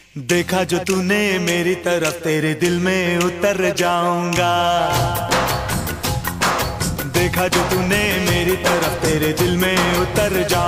देखा जो तूने मेरी तरफ, तेरे दिल में उतर जाऊंगा। देखा जो तूने मेरी तरफ, तेरे दिल में उतर जाऊंगा।